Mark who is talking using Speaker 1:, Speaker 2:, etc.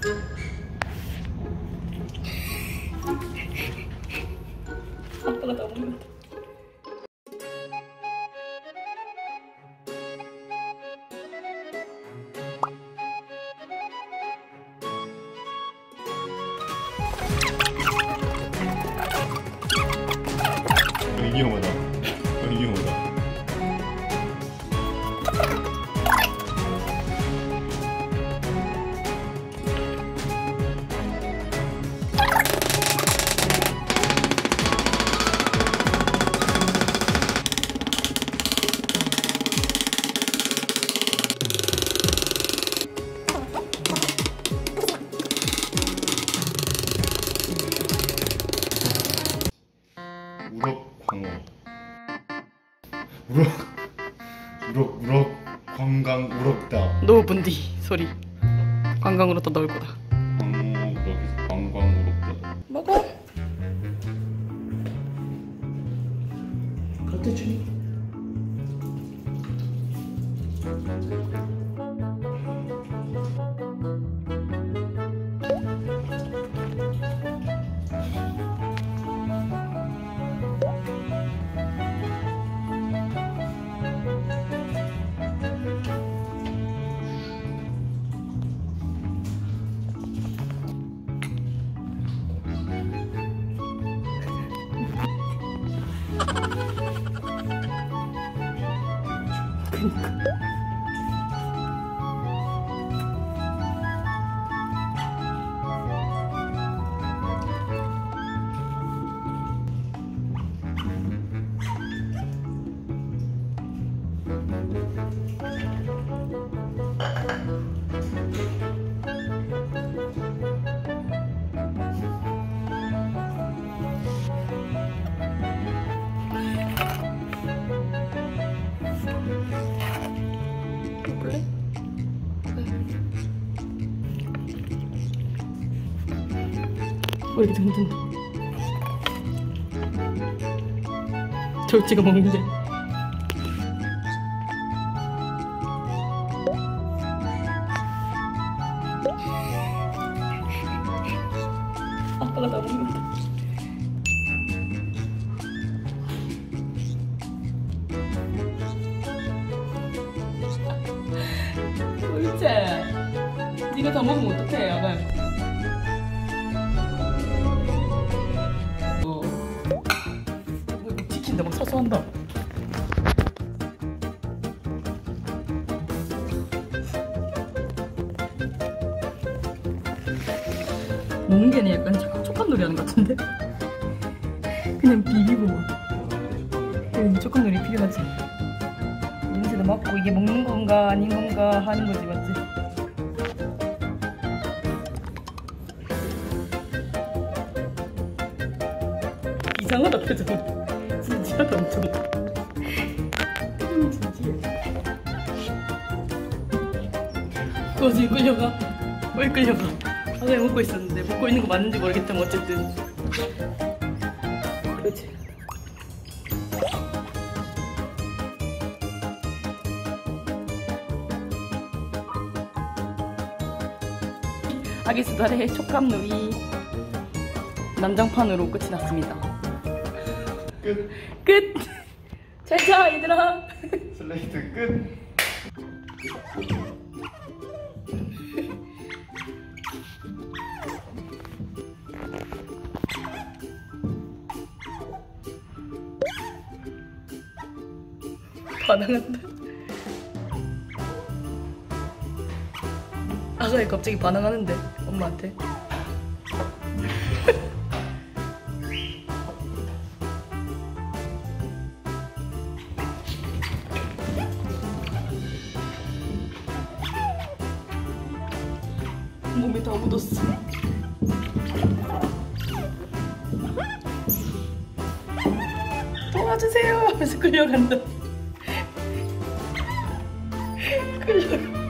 Speaker 1: 아빠가 다 먹는다.
Speaker 2: 위험하다. 위험하다. 우럭 광어. 우럭 관광 우럭다.
Speaker 1: 노분디 소리. 관광으로 또 넣을 거다.
Speaker 2: 광어 우럭에서 관광 우럭다.
Speaker 1: 먹어. 갖다 주니. 그니까. 볼래? 왜 이렇게 든든? 저거 찍어 먹는데. 아빠가 다 먹는다. 옳지. 네가 다 먹으면 어떡해, 아가. 뭐 지킨다, 막 사수한다. 먹는 게 아니라 약간 촉감놀이 하는 것 같은데? 그냥 비비고 막. 촉감놀이 필요하지. 냄새도 맡고 이게 먹는 건가 아닌 건가 하는 거지, 맞지? 이상하다, 표정. 진지하다, 엄청. 표정이 진지해. 그거 지금 끌려가? 왜 끌려가? 아까 먹고 있었는데 먹고 있는 거 맞는지 모르겠지만 어쨌든. 그렇지. 아기 수달의 촉감놀이 난장판으로 끝이 났습니다.
Speaker 2: 끝.
Speaker 1: 끝! 잘 자, 얘들아!
Speaker 2: 슬레이트 끝.
Speaker 1: 반항한다. 아가이 갑자기 반항하는데, 엄마한테. 몸이 다 묻었어. 도와주세요 하면서 끌려간다. 끌려가.